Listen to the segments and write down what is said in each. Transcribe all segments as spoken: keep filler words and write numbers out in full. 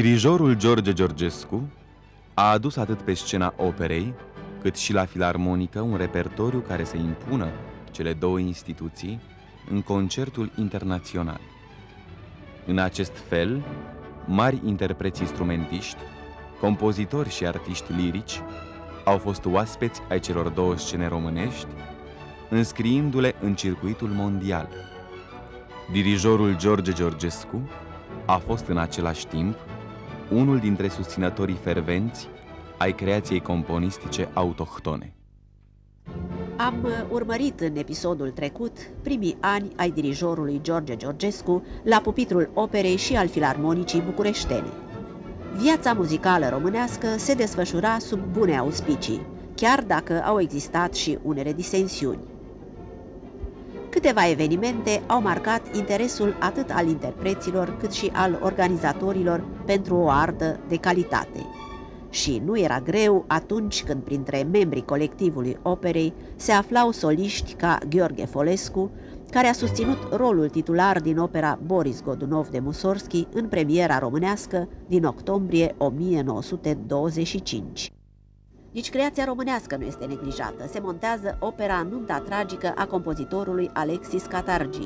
Dirijorul George Georgescu a adus atât pe scena operei, cât și la filarmonică un repertoriu care să impună cele două instituții în concertul internațional. În acest fel, mari interpreți instrumentiști, compozitori și artiști lirici au fost oaspeți ai celor două scene românești, înscriindu-le în circuitul mondial. Dirijorul George Georgescu a fost în același timp unul dintre susținătorii fervenți ai creației componistice autohtone. Am urmărit în episodul trecut primii ani ai dirijorului George Georgescu la pupitrul operei și al filarmonicii bucureștene. Viața muzicală românească se desfășura sub bune auspicii, chiar dacă au existat și unele disensiuni. Câteva evenimente au marcat interesul atât al interpreților cât și al organizatorilor pentru o artă de calitate. Și nu era greu atunci când printre membrii colectivului operei se aflau soliști ca Gheorghe Folescu, care a susținut rolul titular din opera Boris Godunov de Mussorgsky în premiera românească din octombrie o mie nouă sute douăzeci și cinci. Nici creația românească nu este neglijată. Se montează opera Nunta tragică a compozitorului Alexis Catargi.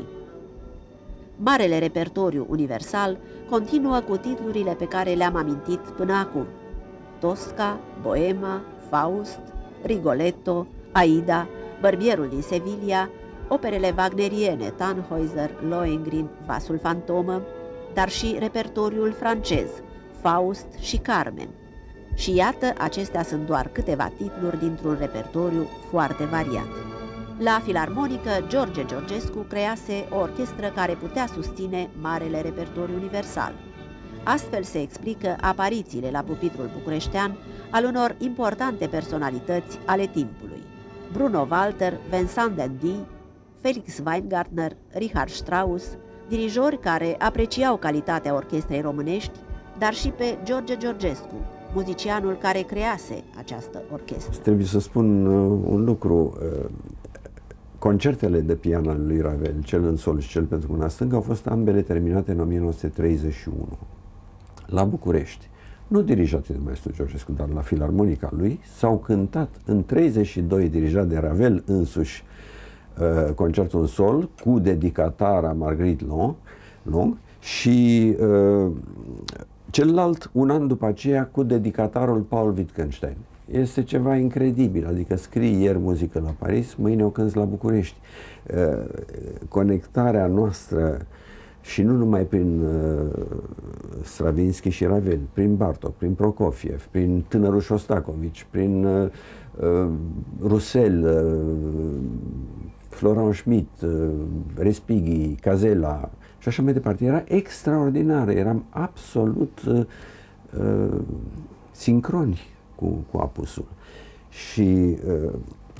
Marele repertoriu universal continuă cu titlurile pe care le-am amintit până acum: Tosca, Boema, Faust, Rigoletto, Aida, Bărbierul din Sevilla, operele wagneriene Tannhäuser, Lohengrin, Vasul fantomă, dar și repertoriul francez, Faust și Carmen. Și iată, acestea sunt doar câteva titluri dintr-un repertoriu foarte variat. La filarmonică, George Georgescu crease o orchestră care putea susține marele repertoriu universal. Astfel se explică aparițiile la pupitrul bucureștean al unor importante personalități ale timpului: Bruno Walter, Vincent d'Indy, Felix Weingartner, Richard Strauss, dirijori care apreciau calitatea orchestrei românești, dar și pe George Georgescu, muzicianul care crease această orchestră. Trebuie să spun uh, un lucru. Uh, concertele de pian al lui Ravel, cel în sol și cel pentru mâna stângă, au fost ambele terminate în o mie nouă sute treizeci și unu la București. Nu dirijate de maestru Georgescu, dar la filarmonica lui. S-au cântat în treizeci și doi, dirijat de Ravel însuși, uh, concertul în sol cu dedicatara Marguerite Long, Long și uh, celălalt un an după aceea cu dedicatarul Paul Wittgenstein. Este ceva incredibil, adică scrii ieri muzică la Paris, mâine o cânți la București. Uh, conectarea noastră, și nu numai prin uh, Stravinsky și Ravel, prin Bartók, prin Prokofiev, prin tânărul Shostakovich, prin uh, uh, Roussel, uh, Florent Schmitt, uh, Respighi, Casella și așa mai departe. Era extraordinară, eram absolut uh, uh, sincroni cu, cu apusul. Și uh,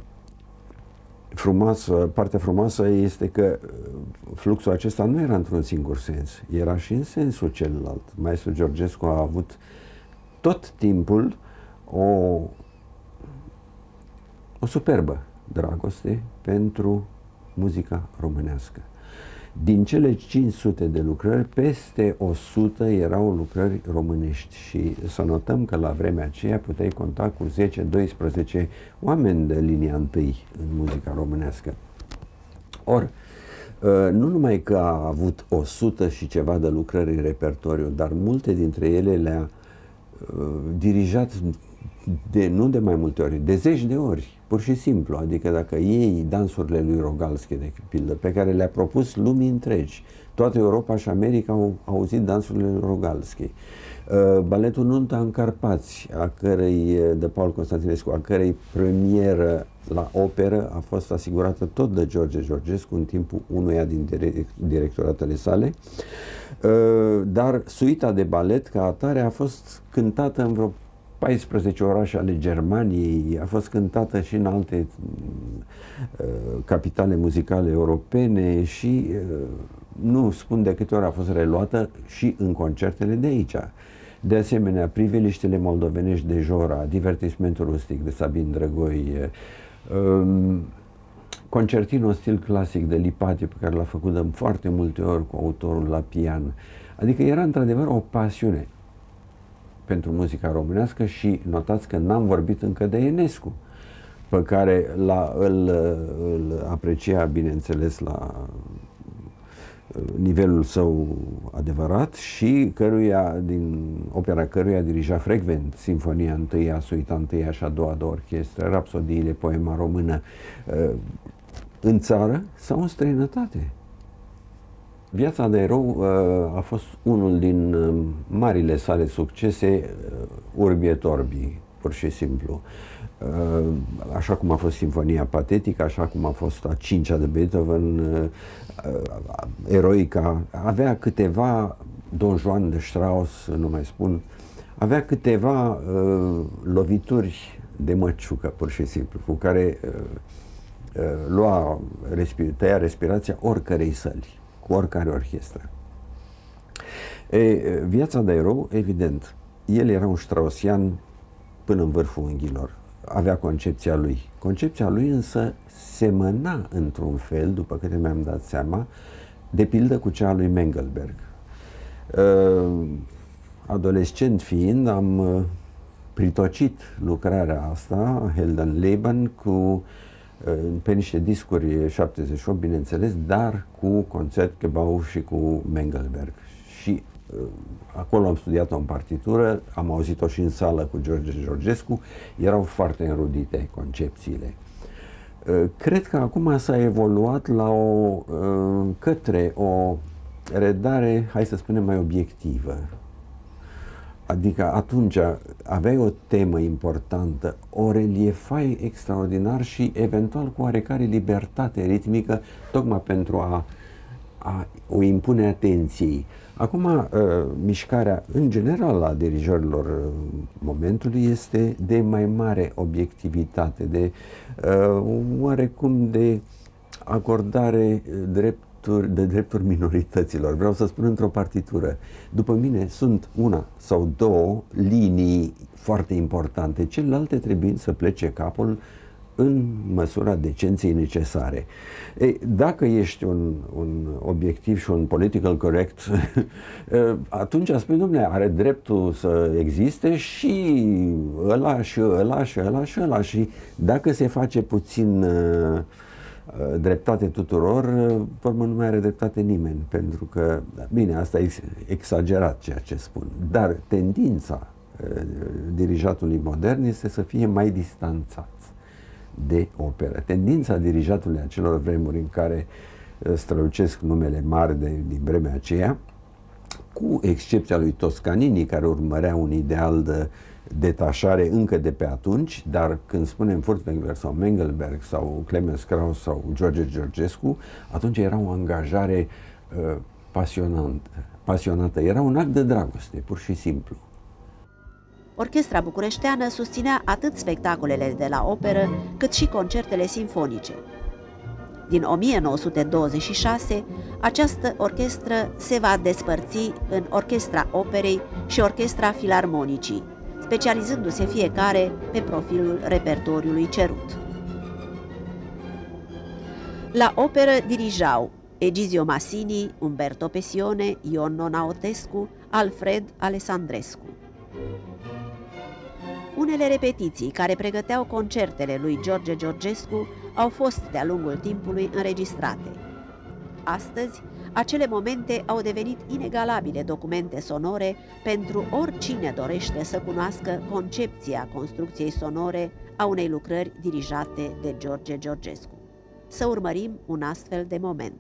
frumoasă, partea frumoasă este că fluxul acesta nu era într-un singur sens, era și în sensul celălalt. Maestru Georgescu a avut tot timpul o, o superbă dragoste pentru muzica românească. Din cele cinci sute de lucrări, peste o sută erau lucrări românești și să notăm că la vremea aceea puteai conta cu zece doisprezece oameni de linia întâi în muzica românească. Or, nu numai că a avut o sută și ceva de lucrări în repertoriu, dar multe dintre ele le-a dirijat de, nu de mai multe ori, de zeci de ori, pur și simplu. Adică dacă iei dansurile lui Rogalski, de pildă, pe care le-a propus lumii întregi, toată Europa și America au auzit dansurile lui Rogalski. Uh, baletul Nunta în Carpați, a cărei, de Paul Constantinescu, a cărei premieră la operă a fost asigurată tot de George Georgescu în timpul unuia din directoratele sale. Uh, dar suita de balet, ca atare, a fost cântată în vreo paisprezece orașe ale Germaniei, a fost cântată și în alte uh, capitale muzicale europene și uh, nu spun de câte ori a fost reluată și în concertele de aici. De asemenea, Priveliștele moldovenești de Jora, Divertismentul rustic de Sabin Drăgoi, uh, concertino stil clasic de Lipatiu, pe care l-a făcut de foarte multe ori cu autorul la pian. Adică era într-adevăr o pasiune. pentru muzica românească și notați că n-am vorbit încă de Enescu, pe care la, îl, îl aprecia, bineînțeles, la nivelul său adevărat și căruia, din opera căruia dirija frecvent Sinfonia întâia, Suita întâia și a doua de orchestră, rapsodiile, poema română, în țară sau în străinătate. Viața de erou a fost unul din marile sale succese, urbi et orbi, pur și simplu. Așa cum a fost Sinfonia Patetică, așa cum a fost a cincea de Beethoven, Eroica, avea câteva, Don Juan de Strauss, nu mai spun, avea câteva uh, lovituri de măciucă, pur și simplu, cu care uh, uh, lua, respir, tăia respirația oricărei săli, cu oricare orchestră. E, viața de erou, evident, el era un straussian până în vârful unghiilor. Avea concepția lui. Concepția lui însă semăna într-un fel, după câte mi-am dat seama, de pildă cu cea a lui Mengelberg. Adolescent fiind, am pritocit lucrarea asta, Heldenleben, cu, pe niște discuri șaptezeci și opt, bineînțeles, dar cu Concertgebouw și cu Mengelberg. Și acolo am studiat-o în partitură, am auzit-o și în sală cu George Georgescu, erau foarte înrudite concepțiile. Cred că acum s-a evoluat la o, către o redare, hai să spunem, mai obiectivă. Adică atunci aveai o temă importantă, o reliefai extraordinar și eventual cu oarecare libertate ritmică, tocmai pentru a, a o impune atenției. Acum, uh, mișcarea în general a dirijorilor momentului este de mai mare obiectivitate, de uh, oarecum de acordare drepturi, de drepturi minorităților. Vreau să spun într-o partitură. După mine sunt una sau două linii foarte importante, celelalte trebuie să plece capul în măsura decenței necesare. Ei, dacă ești un, un obiectiv și un political correct, atunci spui, dom'le, are dreptul să existe și ăla și ăla și ăla și ăla și dacă se face puțin uh, dreptate tuturor, pe urmă nu mai are dreptate nimeni, pentru că, bine, asta e exagerat ceea ce spun, dar tendința uh, dirijatului modern este să fie mai distanțat de operă. Tendința dirijatului acelor vremuri în care strălucesc numele mari de, din vremea aceea, cu excepția lui Toscanini, care urmărea un ideal de detașare încă de pe atunci, dar când spunem Furtwängler sau Mengelberg sau Clemens Krauss sau George Georgescu, atunci era o angajare uh, pasionantă, pasionată. Era un act de dragoste, pur și simplu. Orchestra bucureșteană susținea atât spectacolele de la operă, cât și concertele simfonice. Din o mie nouă sute douăzeci și șase, această orchestră se va despărți în Orchestra Operei și Orchestra Filarmonicii, specializându-se fiecare pe profilul repertoriului cerut. La operă dirijau Egizio Masini, Umberto Pesione, Ion Nonaotescu, Alfred Alessandrescu. Unele repetiții care pregăteau concertele lui George Georgescu au fost de-a lungul timpului înregistrate. Astăzi, acele momente au devenit inegalabile documente sonore pentru oricine dorește să cunoască concepția construcției sonore a unei lucrări dirijate de George Georgescu. Să urmărim un astfel de moment.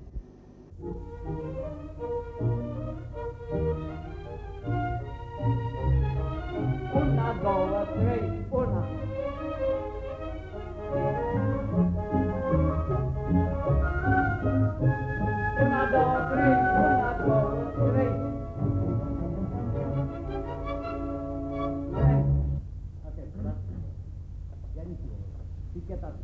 Una, două, trei, una. Una, două, trei, una, două, trei. Ok, da? Ia nici eu. Etichetat.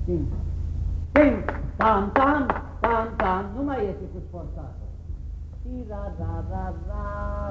Tim, tim, tam, tam, tam, tam, nu mai iese cu sforțată. Ra, ra, ra, ra.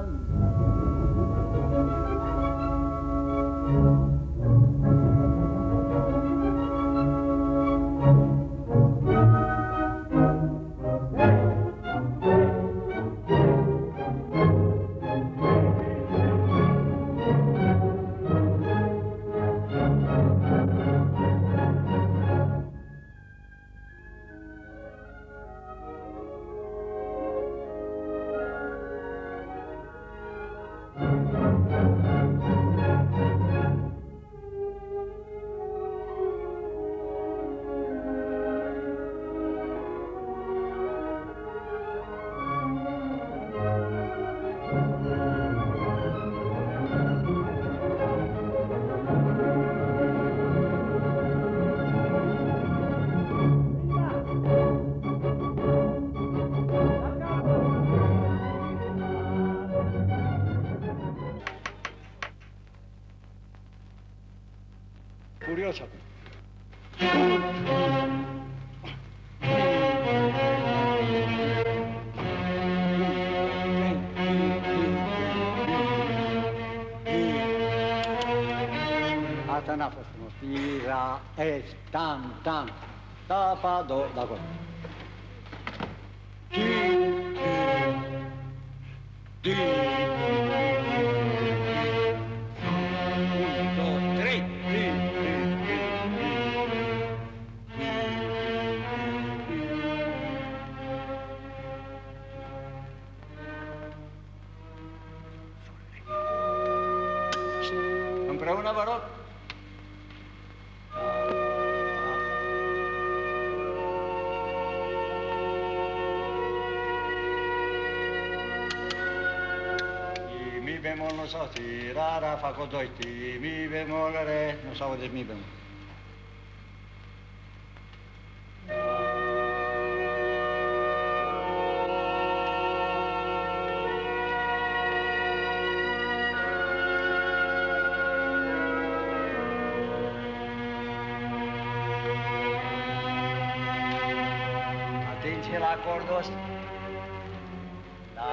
Curios acum. Asta n-a fost frumos. Ira, es, tam, tam, ta, pa, do, d'acolo. Împreună, vă rog. Mi bemol nu s-o si, ra, ra, fac o doi, ti, mi bemol, re, nu s-au de mi bemol. Atenție la acordul ăsta. Da.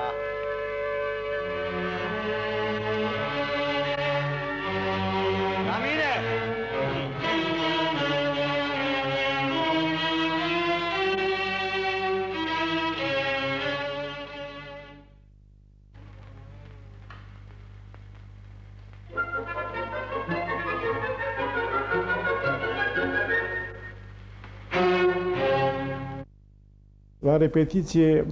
La mine! La repetiție,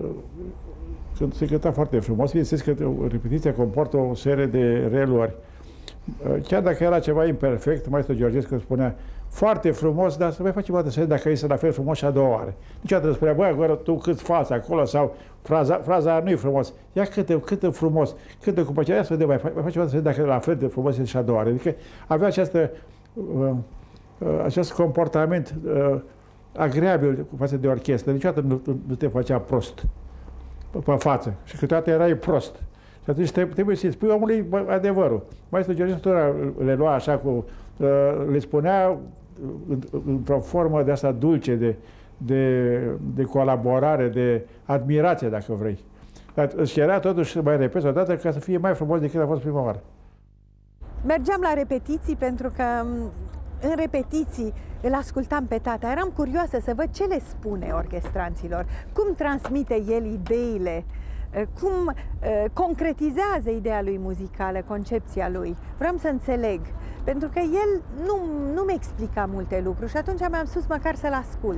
când se cânta foarte frumos, bineînțeles că repetiția comportă o serie de reluări. Chiar dacă era ceva imperfect, maestru Georgescu spunea foarte frumos, dar să mai facem o dată să vedem dacă este la fel frumos și a doua oară. Niciodată nu spunea, băi, acolo tu cât fața acolo sau fraza, fraza nu e frumos. Ia câtă, câtă frumos, câtă cu păcea, să vedem, mai, mai facem o dată să vedem dacă la fel de frumos este și a doua oară. Adică avea această, uh, uh, acest comportament uh, agreabil față de orchestră. Niciodată nu, nu, nu te făcea prost pe, pe față și câteodată erai prost. Și atunci trebuie să-i spui omului adevărul. Maestru Georgescu le lua așa cu, le spunea într-o formă de asta dulce, de, de, de colaborare, de admirație, dacă vrei. Dar își cerea totuși să mai repezi odată ca să fie mai frumos decât a fost prima oară. Mergeam la repetiții pentru că în repetiții îl ascultam pe tata. Eram curioasă să văd ce le spune orchestranților, cum transmite el ideile, cum uh, concretizează ideea lui muzicală, concepția lui. Vreau să înțeleg, pentru că el nu, nu-mi explica multe lucruri și atunci mi-am spus măcar să-l ascult.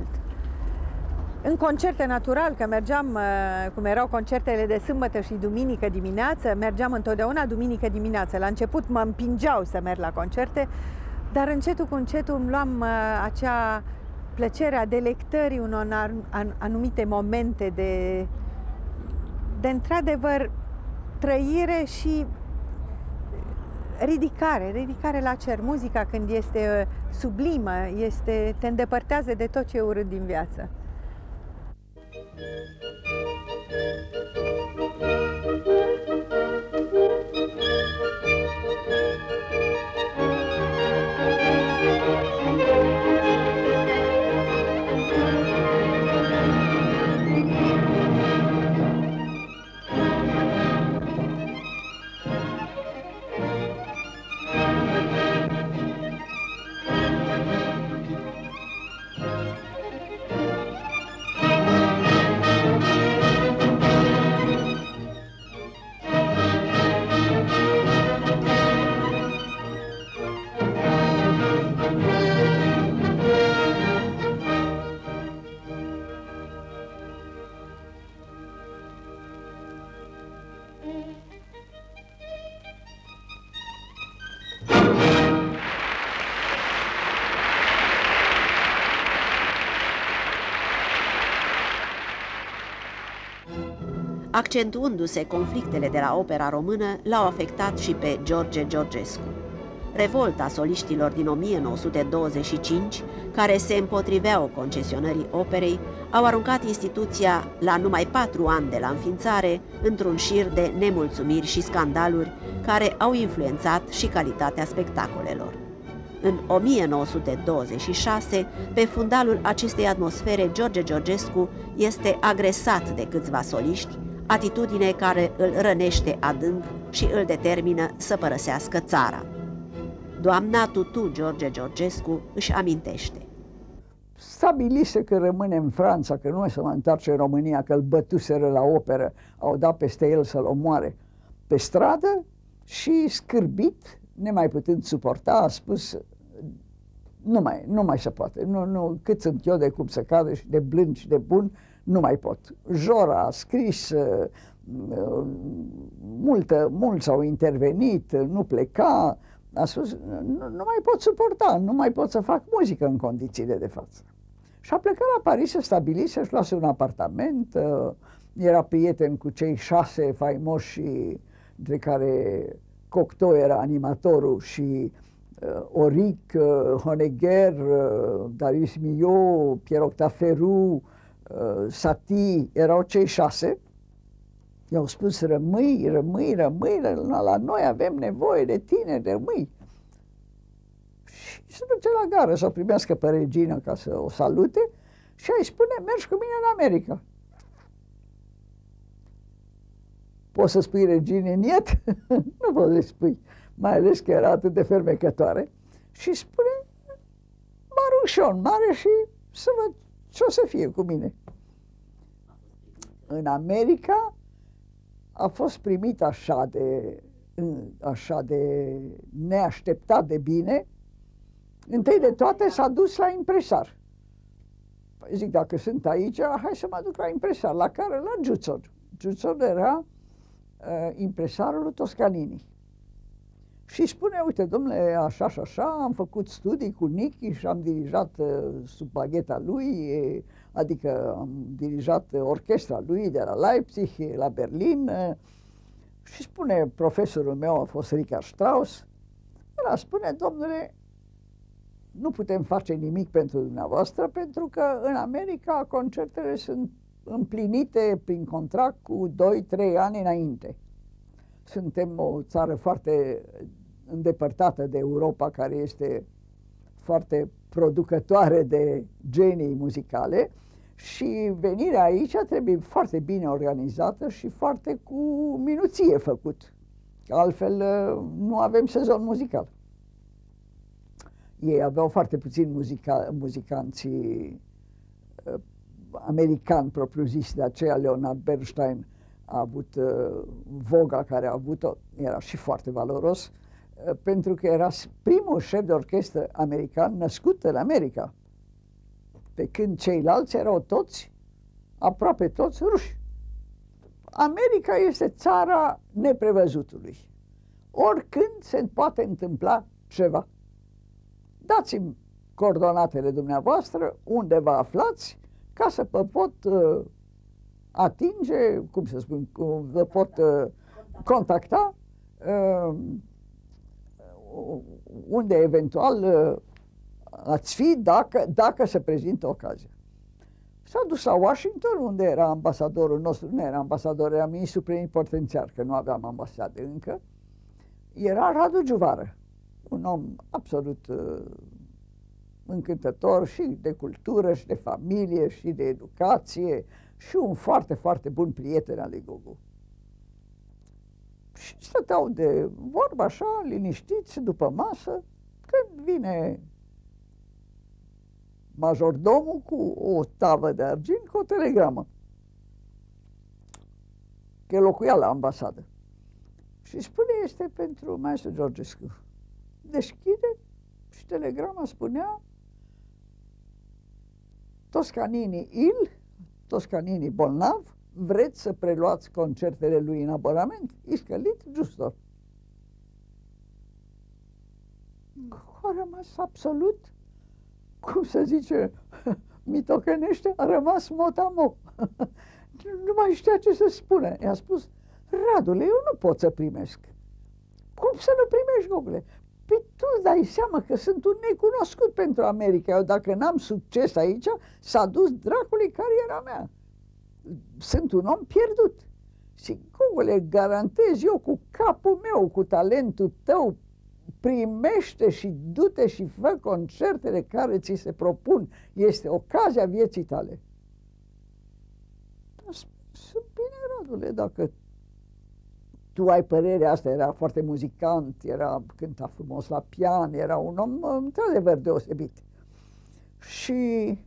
În concerte, natural, că mergeam, uh, cum erau concertele de sâmbătă și duminică dimineață, mergeam întotdeauna duminică dimineață. La început mă împingeau să merg la concerte, dar încetul cu încetul îmi luam uh, acea plăcere a delectării unor anumite momente de de într-adevăr trăire și ridicare, ridicare la cer. Muzica, când este sublimă, este, te îndepărtează de tot ce e urât din viață. Accentuându-se conflictele de la opera română, l-au afectat și pe George Georgescu. Revolta soliștilor din o mie nouă sute douăzeci și cinci, care se împotriveau concesionării operei, au aruncat instituția, la numai patru ani de la înființare, într-un șir de nemulțumiri și scandaluri care au influențat și calitatea spectacolelor. În o mie nouă sute douăzeci și șase, pe fundalul acestei atmosfere, George Georgescu este agresat de câțiva soliști, atitudine care îl rănește adânc și îl determină să părăsească țara. Doamna Tutu George Georgescu își amintește. Stabilise că rămâne în Franța, că nu se mai întoarce în România, că îl bătuseră la operă, au dat peste el să-l omoare pe stradă și, scârbit, nemai putând suporta, a spus: nu mai, nu mai se poate, nu, nu, cât sunt eu de cum să cadă și de blând și de bun, nu mai pot. Jora a scris, uh, multă, mulți au intervenit, nu pleca, a spus: nu, nu mai pot suporta, nu mai pot să fac muzică în condițiile de față. Și a plecat la Paris, să stabilise, își luase un apartament, uh, era prieten cu cei șase faimoși, dintre care Cocteau era animatorul și uh, Auric, uh, Honegger, uh, Darius Milhaud, Pierre-Octave Ferrou, uh, Satie, erau cei șase. I-au spus: rămâi, rămâi, rămâi, la, la noi avem nevoie de tine, rămâi. Și se duce la gară să o primească pe regină ca să o salute și îi spune: mergi cu mine în America. Poți să spui reginei niet? Nu poți să spui, mai ales că era atât de fermecătoare. Și spune: Marușon, mare, și să văd ce o să fie cu mine. În America a fost primit așa de, așa de neașteptat de bine. Întâi de toate s-a dus la impresar. Păi zic, dacă sunt aici, hai să mă duc la impresar. La care? La Giuțor. Giuțor era uh, impresarul lui Toscanini. Și spune: uite, domnule, așa și așa, am făcut studii cu Nichi și am dirijat uh, sub bagheta lui, e, adică am dirijat uh, orchestra lui de la Leipzig, la Berlin. Uh, și spune, profesorul meu a fost Richard Strauss. El spune: domnule, nu putem face nimic pentru dumneavoastră, pentru că în America concertele sunt împlinite prin contract cu doi trei ani înainte. Suntem o țară foarte îndepărtată de Europa, care este foarte producătoare de genii muzicale, și venirea aici trebuie foarte bine organizată și foarte cu minuție făcut. Altfel nu avem sezon muzical. Ei aveau foarte puțini muzica, muzicanții uh, americani propriu-zis, de aceea Leonard Bernstein a avut uh, voga care a avut-o, era și foarte valoros, uh, pentru că era primul șef de orchestră american născut în America, pe când ceilalți erau toți, aproape toți, ruși. America este țara neprevăzutului. Oricând se poate întâmpla ceva. Dați-mi coordonatele dumneavoastră, unde vă aflați, ca să vă pot uh, atinge, cum să spun, vă pot uh, contacta, uh, unde eventual uh, ați fi, dacă, dacă se prezintă ocazia. S-a dus la Washington, unde era ambasadorul nostru, nu era ambasador, era ministru plenipotențiar, că nu aveam ambasade încă. Era Radu Giuvară, un om absolut uh, încântător și de cultură și de familie și de educație și un foarte, foarte bun prieten al lui Gugu. Și stăteau de vorbă așa, liniștiți, după masă, când vine majordomul cu o tavă de argint, cu o telegramă, că locuia la ambasadă. Și spune: este pentru maestru Georgescu. Deschide și telegrama spunea: Toscanini il, Toscanini bolnav, vreți să preluați concertele lui în abonament? Iscălit Giustor. A rămas absolut, cum să zice, mitocănește, a rămas motamo. nu mai știa ce să spună. I-a spus, Radule, eu nu pot să primesc. Cum să nu primești, Gogule? Păi tu dai seama că sunt un necunoscut pentru America. Eu dacă n-am succes aici, s-a dus dracului cariera mea. Sunt un om pierdut. Și, Gogule, garantez eu cu capul meu, cu talentul tău, primește și du-te și fă concertele care ți se propun. Este ocazia vieții tale. Sunt bine, Radule, dacă tu ai părerea asta. Era foarte muzicant, era, cânta frumos la pian, era un om într-adevăr deosebit. Și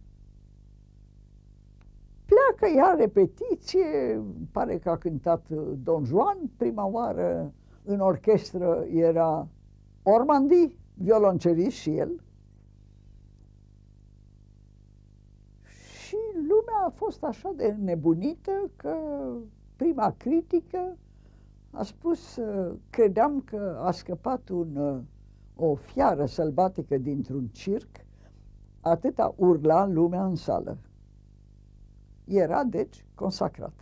pleacă ea repetiție, pare că a cântat Don Juan prima oară, în orchestră era Ormandy, violoncelist și el. Și lumea a fost așa de nebunită că prima critică a spus, credeam că a scăpat un, o fiară sălbatică dintr-un circ, atâta urla lumea în sală. Era, deci, consacrat.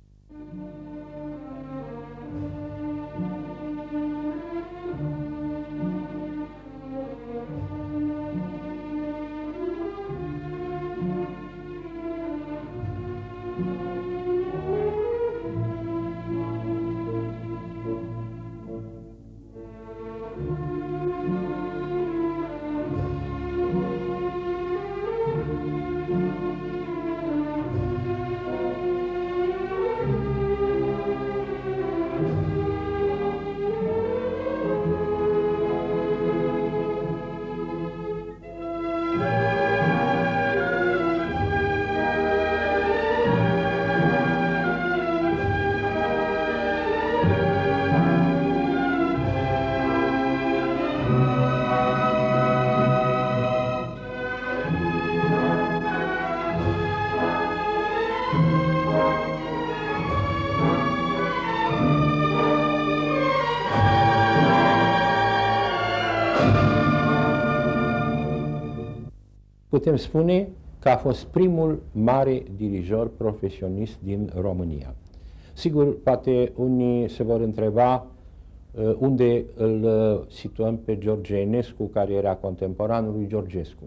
Putem spune că a fost primul mare dirijor profesionist din România. Sigur, poate unii se vor întreba uh, unde îl uh, situăm pe George Enescu, care era contemporanul lui Georgescu.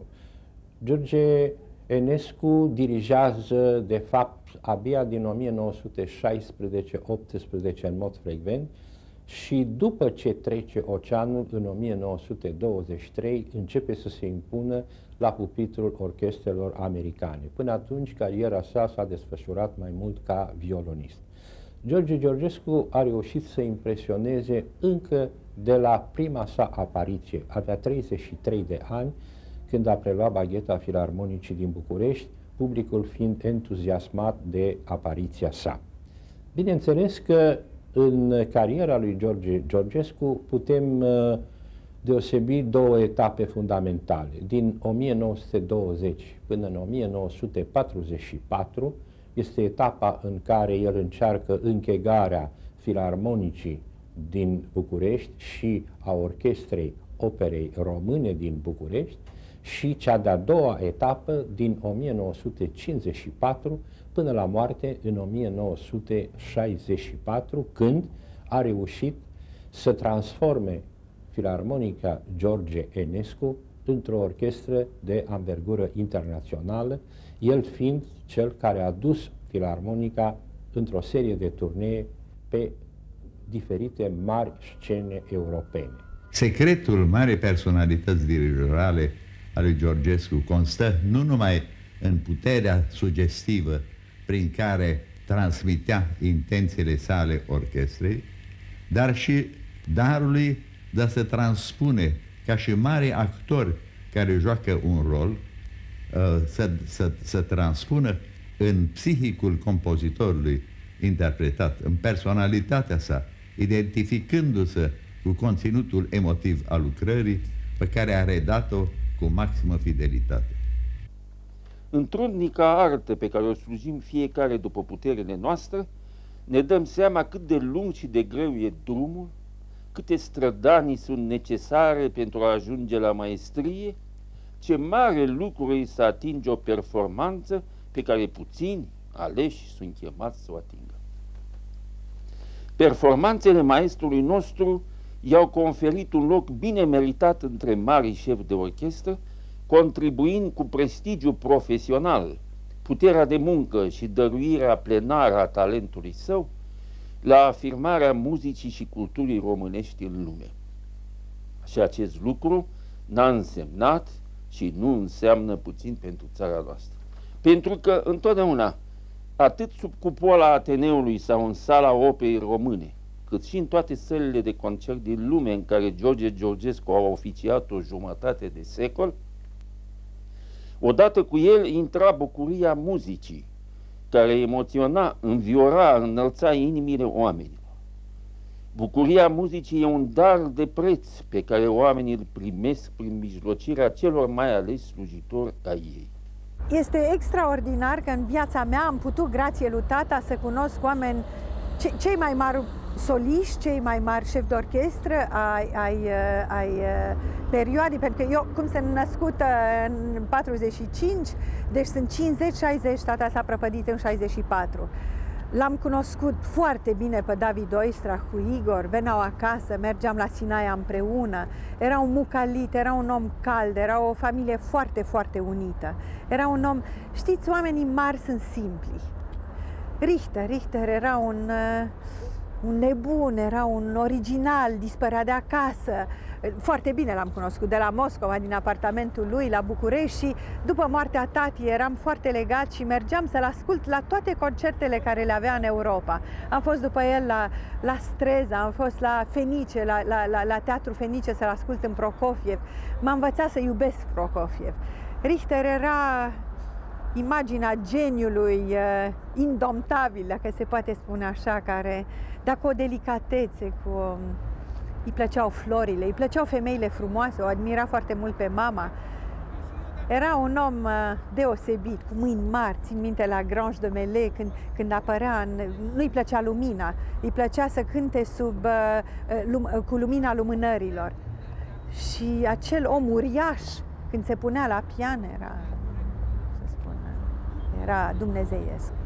George Enescu dirigează, de fapt, abia din o mie nouă sute șaisprezece optsprezece în mod frecvent și după ce trece oceanul, în o mie nouă sute douăzeci și trei, începe să se impună la pupitrul orchestrelor americane. Până atunci, cariera sa s-a desfășurat mai mult ca violonist. George Georgescu a reușit să impresioneze încă de la prima sa apariție. Avea treizeci și trei de ani când a preluat bagheta Filarmonicii din București, publicul fiind entuziasmat de apariția sa. Bineînțeles că în cariera lui George Georgescu putem uh, deosebi două etape fundamentale. Din o mie nouă sute douăzeci până în o mie nouă sute patruzeci și patru este etapa în care el încearcă închegarea Filarmonicii din București și a Orchestrei Operei Române din București și cea de-a doua etapă din o mie nouă sute cincizeci și patru până la moarte în o mie nouă sute șaizeci și patru, când a reușit să transforme Filarmonica George Enescu într-o orchestră de anvergură internațională, el fiind cel care a dus Filarmonica într-o serie de turnee pe diferite mari scene europene. Secretul marii personalități dirijorale a lui Georgescu constă nu numai în puterea sugestivă prin care transmitea intențiile sale orchestrei, dar și darului de a se transpune ca și mari actori care joacă un rol, să, să, să transpună în psihicul compozitorului interpretat, în personalitatea sa, identificându-se cu conținutul emotiv al lucrării pe care a redat-o cu maximă fidelitate. În trudnica artă pe care o slujim fiecare după puterile noastre, ne dăm seama cât de lung și de greu e drumul, câte strădanii sunt necesare pentru a ajunge la maestrie, ce mare lucru e să atingi o performanță pe care puțini aleși sunt chemați să o atingă. Performanțele maestrului nostru i-au conferit un loc bine meritat între marii șefi de orchestră, contribuind cu prestigiu profesional, puterea de muncă și dăruirea plenară a talentului său la afirmarea muzicii și culturii românești în lume. Și acest lucru n-a însemnat și nu înseamnă puțin pentru țara noastră. Pentru că întotdeauna, atât sub cupola Ateneului sau în sala Operei Române, cât și în toate sălile de concert din lume în care George Georgescu a oficiat o jumătate de secol, odată cu el intra bucuria muzicii, care emoționa, înviora, înălța inimile oamenilor. Bucuria muzicii e un dar de preț pe care oamenii îl primesc prin mijlocirea celor mai aleși slujitori ai ei. Este extraordinar că în viața mea am putut, grație lui tata, să cunosc oameni, ce, cei mai mari soliști, cei mai mari șefi de orchestră ai, ai, ai perioadei, pentru că eu, cum sunt născută în patruzeci și cinci, deci sunt cincizeci șaizeci, tata s-a prăpădit în șaizeci și patru. L-am cunoscut foarte bine pe David Oistra cu Igor, veneau acasă, mergeam la Sinaia împreună. Era un mucalit, era un om cald, era o familie foarte, foarte unită. Era un om, știți, oamenii mari sunt simpli. Richter, Richter era un, un nebun, era un original, dispărea de acasă. Foarte bine l-am cunoscut, de la Moscova, din apartamentul lui, la București, și după moartea tatii eram foarte legat și mergeam să-l ascult la toate concertele care le avea în Europa. Am fost după el la, la Streza, am fost la Fenice, la, la, la, la Teatru Fenice să-l ascult în Prokofiev. M-a învățat să iubesc Prokofiev. Richter era imaginea geniului uh, indomptabil, dacă se poate spune așa, care, dar cu o delicatețe, cu... Um, îi plăceau florile, îi plăceau femeile frumoase, o admira foarte mult pe mama. Era un om uh, deosebit, cu mâini mari, țin minte la Grange de Melay, când, când apărea, în, nu-i plăcea lumina, îi plăcea să cânte sub, uh, lum, cu lumina lumânărilor. Și acel om uriaș, când se punea la pian, era, să spun, era dumnezeiesc.